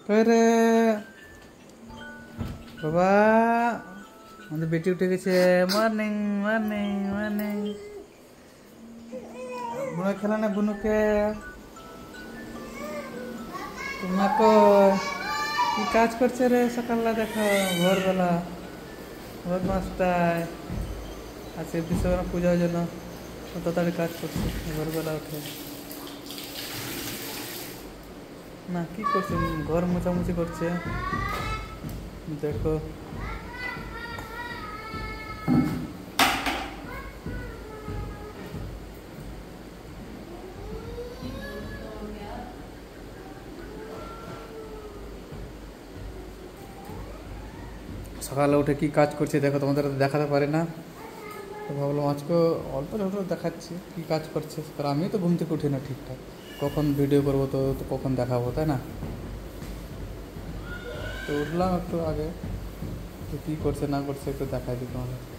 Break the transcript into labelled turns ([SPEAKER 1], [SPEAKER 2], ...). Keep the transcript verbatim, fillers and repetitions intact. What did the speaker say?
[SPEAKER 1] করে বাবা আমাদের বেটি উঠে গেছে। Morning morning morning. বুনো খেলা না বুনুকে তোমাকে কি কাজ করছে রে সকালবেলা? দেখো ভোরবেলা ভোর পাঁচটায় আজকে বিশ্বকর্মা পূজার জন্য কত তাড়াতাড়ি কাজ করছে ভোরবেলা উঠে। না কি করছে, ঘর মোছামুছি করছে। দেখো সকালে উঠে কি কাজ করছে দেখো, তোমাদের দেখাতে পারি না তো ভাবলাম আজকে অল্প অল্প দেখাচ্ছি কি কাজ করছে। কারণ আমি তো ঘুম থেকে উঠি না ঠিকঠাক, কখন ভিডিও করবো তো কখন দেখাবো, তাই না? তো উঠলাম একটু আগে, তো কী করছে না করছে একটু দেখাই দিই তোমাদের।